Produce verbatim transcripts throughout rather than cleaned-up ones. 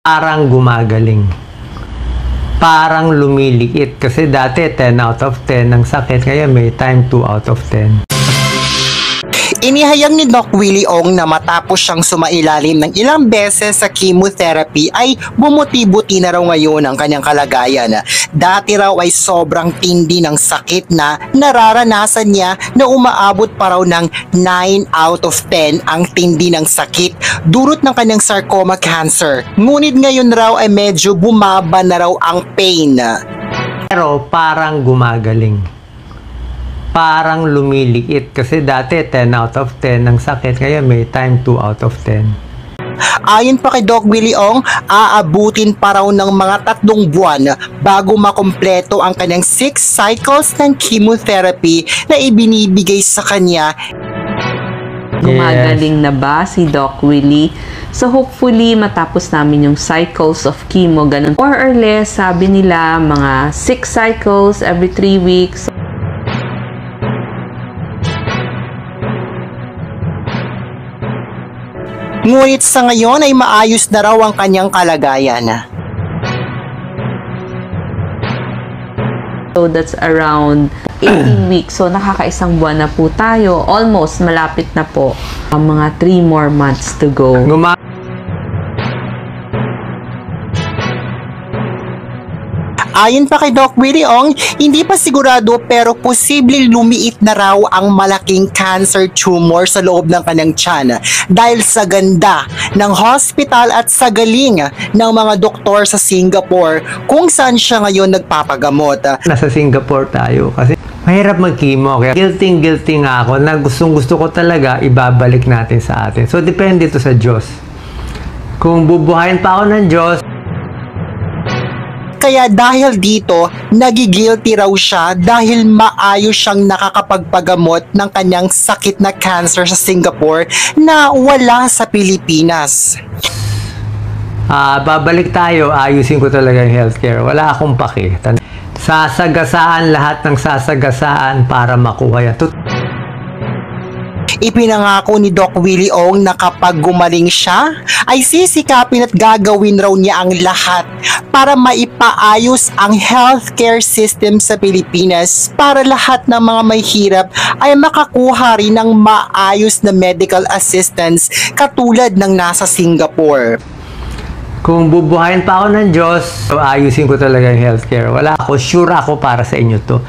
parang gumagaling. Parang lumiliit. Kasi dati ten out of ten ang sakit. Kaya may time two out of ten. Inihayag ni Doc Willie Ong na matapos siyang sumailalim ng ilang beses sa chemotherapy ay bumuti-buti na raw ngayon ang kanyang kalagayan. Dati raw ay sobrang tindi ng sakit na nararanasan niya na umaabot pa raw ng nine out of ten ang tindi ng sakit dulot ng kanyang sarcoma cancer. Ngunit ngayon raw ay medyo bumaba na raw ang pain. Pero parang gumagaling. Parang lumiliit. Kasi dati ten out of ten ang sakit. Kaya may time two out of ten. Ayon pa kay Doc Willie Ong, aabutin pa raw ng mga tatlong buwan bago makompleto ang kanyang six cycles ng chemotherapy na ibinibigay sa kanya. Gumagaling na ba si Doc Willie? So hopefully matapos namin yung cycles of chemo, ganun. More or less, sabi nila mga six cycles every three weeks. Ngunit sa ngayon ay maayos na raw ang kanyang kalagayan. So that's around eighteen weeks. So nakakaisang buwan na po tayo. Almost malapit na po. Ang mga three more months to go. Guma Ayon pa kay Doc Willie Ong, hindi pa sigurado pero posibleng lumiit na raw ang malaking cancer tumor sa loob ng kanyang tiyan dahil sa ganda ng hospital at sa galing ng mga doktor sa Singapore kung saan siya ngayon nagpapagamot. Nasa Singapore tayo kasi mahirap mag-chemo. Kaya guilty guilty nga ako na gustong gusto ko talaga ibabalik natin sa atin. So depende to sa Diyos. Kung bubuhayin pa ako ng Diyos, kaya dahil dito, nagigilty raw siya dahil maayos siyang nakakapagpagamot ng kanyang sakit na cancer sa Singapore na wala sa Pilipinas. uh, babalik tayo, ayusin ko talaga yung healthcare. Wala akong paki. Sasagasaan lahat ng sasagasaan para makuha yan. Ipinangako ni Doc Willie Ong na kapag gumaling siya, ay sisikapin at gagawin raw niya ang lahat para maipaayos ang healthcare system sa Pilipinas para lahat ng mga may hirap ay makakuha rin ng maayos na medical assistance katulad ng nasa Singapore. Kung bubuhayin pa ako ng Diyos, ayusin ko talaga yung healthcare. Wala ako, sure ako para sa inyo to.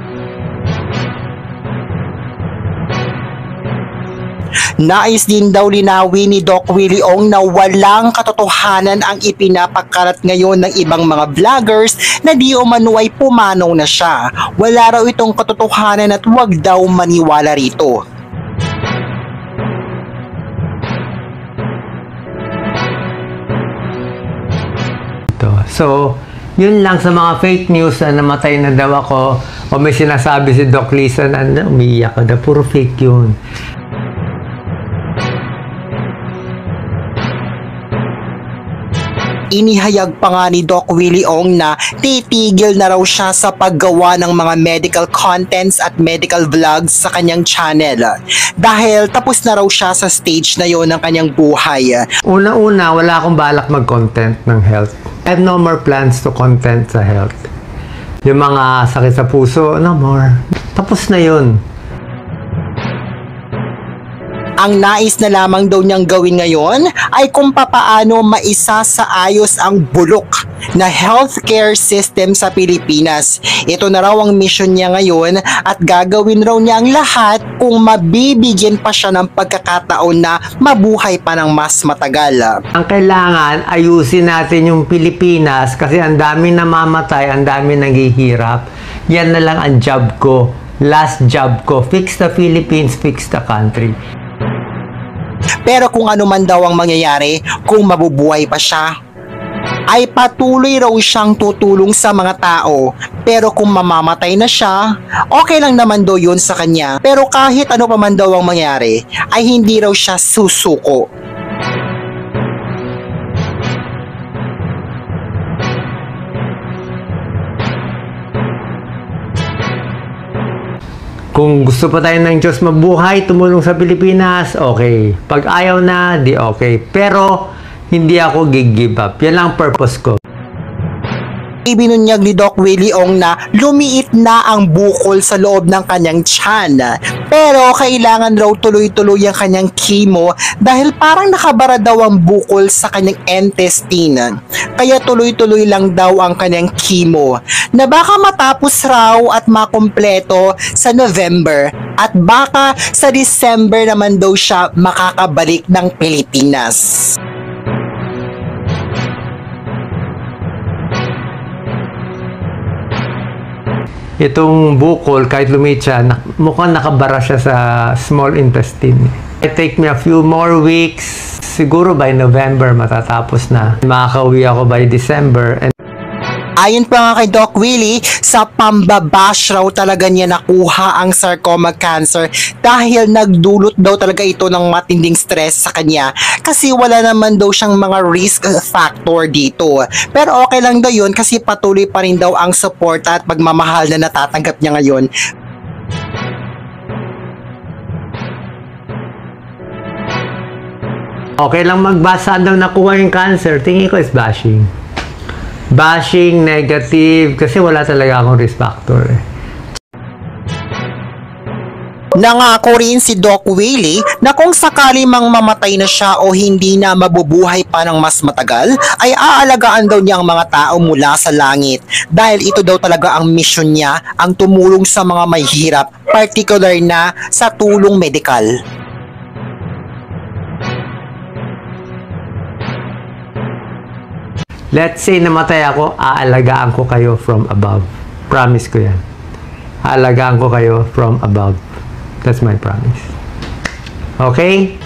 Nais din daw linawin ni Doc Willie Ong na walang katotohanan ang ipinapakalat ngayon ng ibang mga vloggers na di umano ay pumanaw na siya. Wala raw itong katotohanan at wag daw maniwala rito. So, yun lang sa mga fake news na namatay na daw ako o may sinasabi si Doc Lisa na umiiyak ka na, puro fake yun. Inihayag pa nga ni Doc Willie Ong na titigil na raw siya sa paggawa ng mga medical contents at medical vlogs sa kanyang channel dahil tapos na raw siya sa stage na yon ng kanyang buhay. Una-una, wala akong balak mag-content ng health. I have no more plans to content sa health. Yung mga sakit sa puso, no more. Tapos na yun. Ang nais na lamang daw niyang gawin ngayon ay kung papaano maisa sa ayos ang bulok na healthcare system sa Pilipinas. Ito na raw ang mission niya ngayon at gagawin raw niya ang lahat kung mabibigyan pa siya ng pagkakataon na mabuhay pa ng mas matagal. Ang kailangan, ayusin natin yung Pilipinas kasi ang dami namamatay, ang dami naghihirap. Yan na lang ang job ko. Last job ko. Fix the Philippines, fix the country. Pero kung ano man daw ang mangyayari, kung mabubuhay pa siya, ay patuloy raw siyang tutulong sa mga tao. Pero kung mamamatay na siya, okay lang naman daw yun sa kanya. Pero kahit ano pa man daw ang mangyari, ay hindi raw siya susuko. Kung gusto pa tayo ng Diyos mabuhay, tumulong sa Pilipinas, okay. Pag ayaw na, di okay. Pero, Hindi ako gig-give up. Yan lang ang purpose ko. Ibinunyag ni Doc Willie Ong na lumiit na ang bukol sa loob ng kanyang tiyan. Pero kailangan raw tuloy-tuloy ang kanyang chemo dahil parang nakabara daw ang bukol sa kanyang intestine. Kaya tuloy-tuloy lang daw ang kanyang chemo na baka matapos raw at makumpleto sa November at baka sa December naman daw siya makakabalik ng Pilipinas. Itong bukol, kahit lumit siya, nak- mukhang nakabara siya sa small intestine. It take me a few more weeks. Siguro by November matatapos na. Makakauwi ako by December. And Ayon pa nga kay Doc Willie, sa pambabash raw talaga niya nakuha ang sarcoma cancer dahil nagdulot daw talaga ito ng matinding stress sa kanya kasi wala naman daw siyang mga risk factor dito. Pero okay lang daw yun kasi patuloy pa rin daw ang support at pagmamahal na natatanggap niya ngayon. okay lang magbasa daw nakuha yung cancer. Tingin ko is bashing. Bashing, negative, kasi wala talaga akong risk factor eh. Nangako rin si Doc Willie na kung sakali mang mamatay na siya o hindi na mabubuhay pa ng mas matagal, ay aalagaan daw niya ang mga tao mula sa langit dahil ito daw talaga ang mission niya, ang tumulong sa mga mahihirap, particular na sa tulong medikal. Let's say namatay ako, aalagaan ko kayo from above. Promise ko yan. Aalagaan ko kayo from above. That's my promise. Okay?